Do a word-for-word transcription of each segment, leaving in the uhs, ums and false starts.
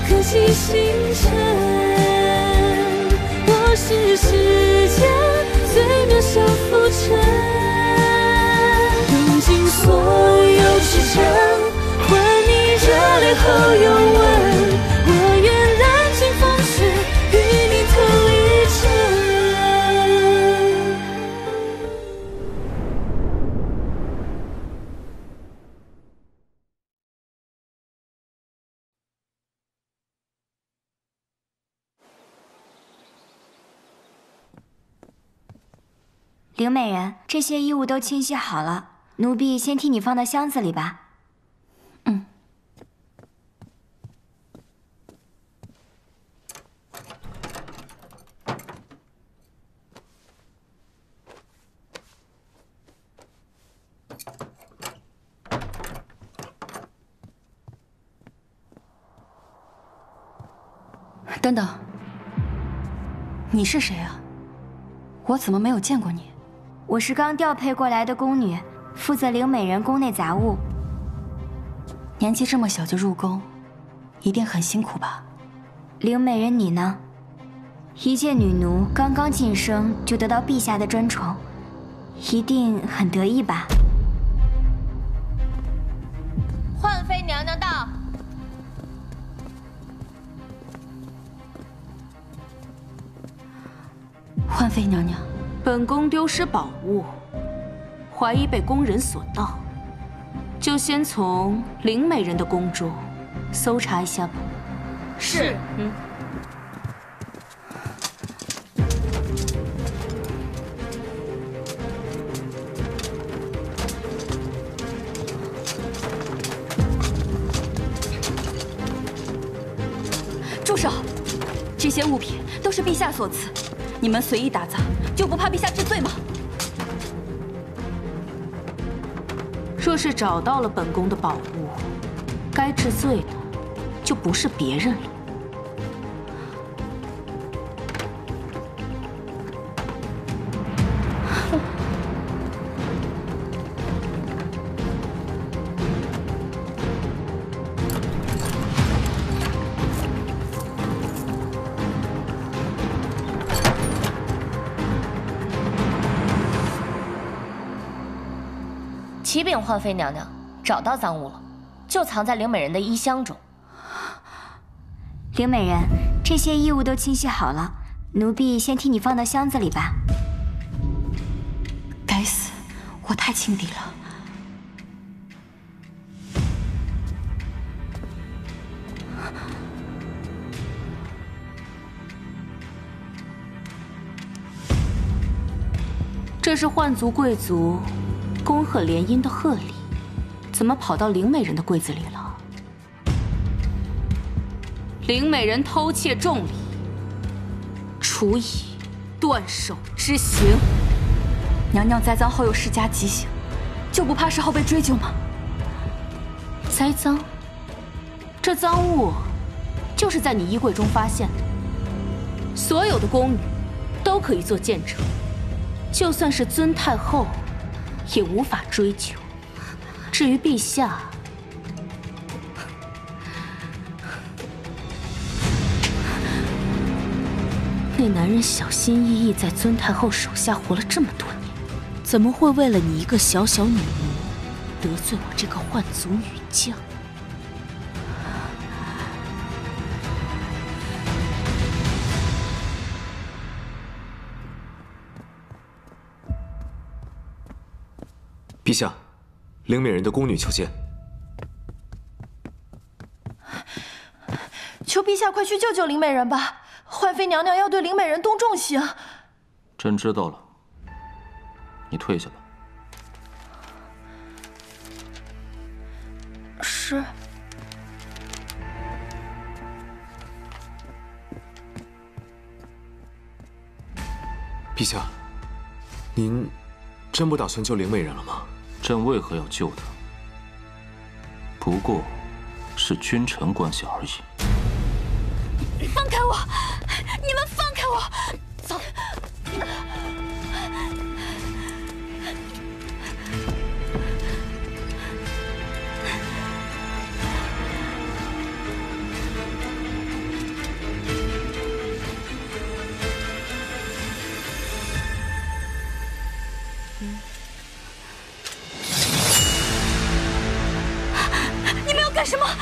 可惜星辰。我是世间最渺小浮尘，用尽所有驰骋，换你热烈后拥吻。我愿燃尽风雪，与你同一程。 凌美人，这些衣物都清洗好了，奴婢先替你放到箱子里吧。嗯。 等等，你是谁啊？我怎么没有见过你？ 我是刚调配过来的宫女，负责凌美人宫内杂物。 年纪这么小就入宫，一定很辛苦吧？ 凌美人，你呢？一介女奴，刚刚晋升就得到陛下的专宠，一定很得意吧？ 焕妃娘娘到。 焕妃娘娘。 本宫丢失宝物，怀疑被宫人所盗，就先从凌美人的宫中搜查一下吧。 是。 嗯。 住手！这些物品都是陛下所赐。你们随意打砸，就不怕陛下治罪吗？ 若是找到了本宫的宝物，该治罪的就不是别人了。 启禀焕妃娘娘，找到赃物了，就藏在凌美人的衣箱中。 凌美人，这些衣物都清洗好了，奴婢先替你放到箱子里吧。 该死，我太轻敌了。 这是幻族贵族恭贺联姻的贺礼，怎么跑到凌美人的柜子里了？凌美人偷窃重礼，处以断手之刑。 娘娘栽赃后又施加极刑，就不怕事后被追究吗？ 栽赃？这赃物就是在你衣柜中发现的，所有的宫女都可以做见证，就算是尊太后也无法追究。至于陛下，那男人小心翼翼在尊太后手下活了这么多年，怎么会为了你一个小小女奴得罪我这个幻族女将？ 陛下，凌美人的宫女求见。 求陛下快去救救凌美人吧！焕妃娘娘要对凌美人动重刑。 朕知道了，你退下吧。 是。 陛下，您真不打算救凌美人了吗？ 朕为何要救她？不过是君臣关系而已。 放开我！你们放开我！走！ 什么？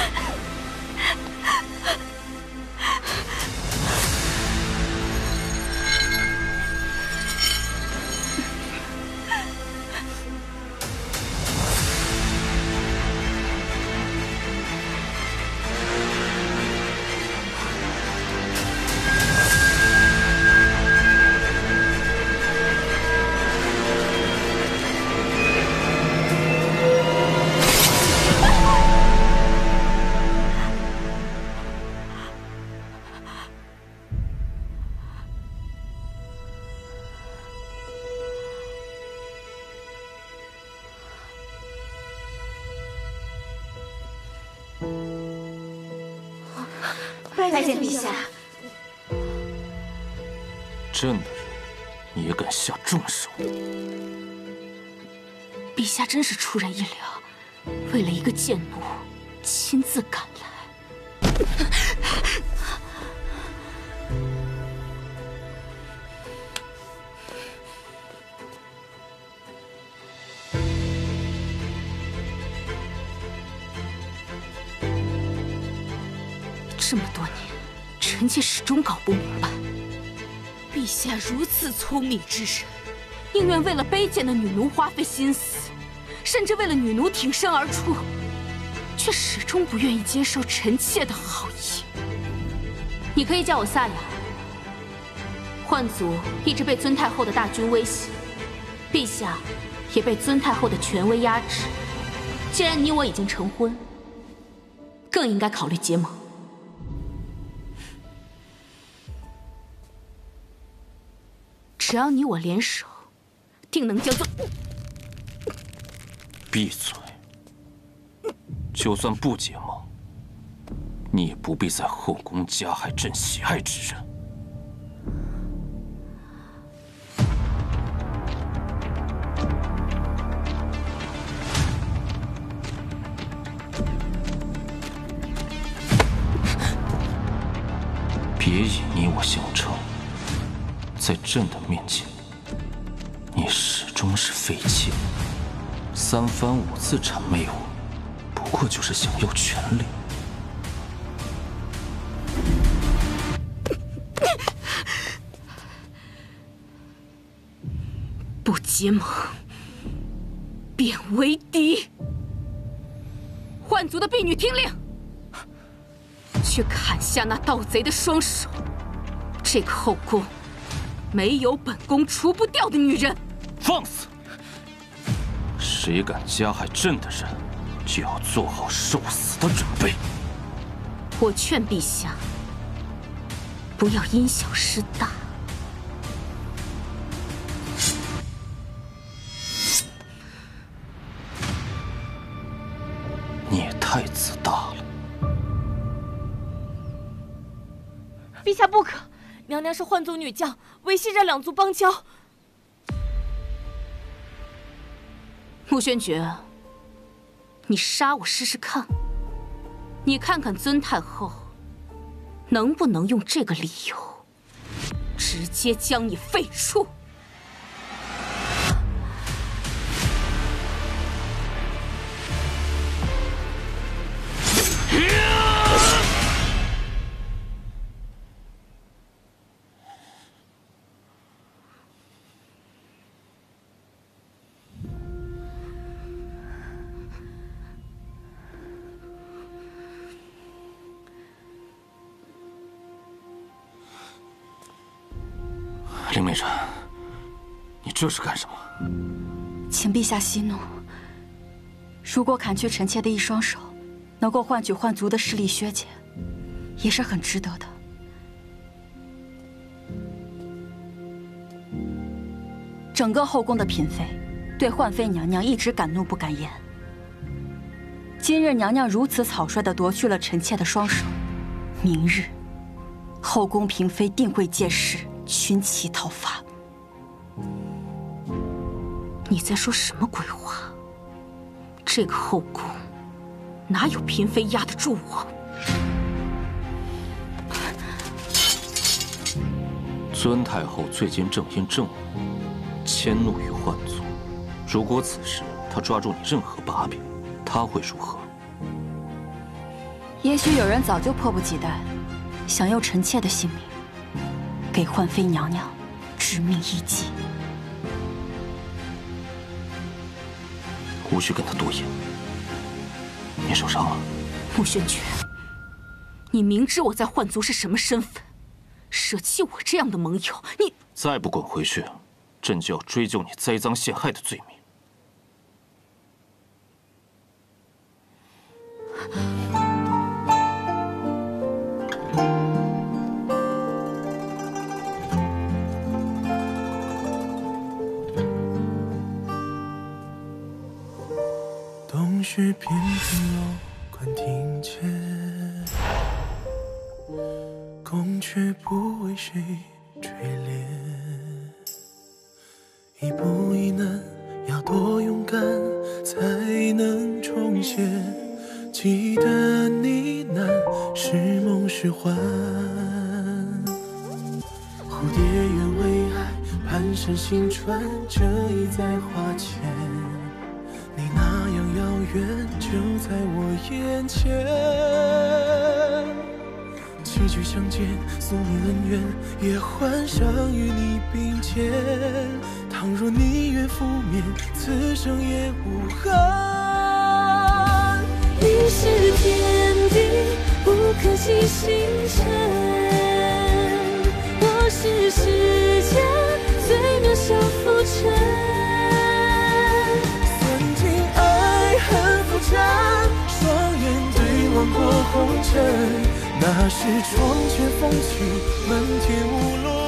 拜见陛下。 朕的人，你也敢下重手？ 陛下真是出人意料，为了一个贱奴，亲自赶来。这么多年，臣妾始终搞不明白，陛下如此聪明之人，宁愿为了卑贱的女奴花费心思，甚至为了女奴挺身而出，却始终不愿意接受臣妾的好意。你可以叫我萨雅。幻族一直被尊太后的大军威胁，陛下也被尊太后的权威压制。既然你我已经成婚，更应该考虑结盟。只要你我联手，定能将尊…… 闭嘴！就算不结盟，你也不必在后宫加害朕喜爱之人。别以你我相称。在朕的面前，你始终是废弃，三番五次谄媚我，不过就是想要权力。 不结盟，便为敌。幻族的婢女听令，去砍下那盗贼的双手。这个后宫没有本宫除不掉的女人。 放肆！谁敢加害朕的人，就要做好受死的准备。 我劝陛下不要因小失大。 你也太自大了。 陛下不可！娘娘是幻族女将，维系着两族邦交。 穆宣爵，你杀我试试看，你看看尊太后能不能用这个理由直接将你废黜。 林美人，你这是干什么？ 请陛下息怒。如果砍去臣妾的一双手，能够换取幻族的势力削减，也是很值得的。整个后宫的嫔妃对幻妃娘娘一直敢怒不敢言。今日娘娘如此草率地夺去了臣妾的双手，明日后宫嫔妃定会借势群起讨伐。 你在说什么鬼话？这个后宫哪有嫔妃压得住我？ 尊太后最近正因政务迁怒于幻族，如果此时她抓住你任何把柄，她会如何？ 也许有人早就迫不及待，想用臣妾的性命，给焕妃娘娘致命一击。 无需跟他多言。你受伤了？ 穆轩辕，你明知我在幻族是什么身份，舍弃我这样的盟友，你再不滚回去，朕就要追究你栽赃陷害的罪名。 冬雪片片楼观庭前，宫阙不为谁垂怜。一步一难，要多勇敢才能重现？记得呢喃，是梦是幻？蝴蝶缘为爱，蹒跚星川，这已在花前。 你那样遥远，就在我眼前。崎岖相见，宿命恩怨，也幻想与你并肩。倘若你愿覆灭，此生也无憾。 你是天地不可及星辰，我是世间最渺小浮尘。 双眼对望过红尘，那是窗前风起，漫天无落。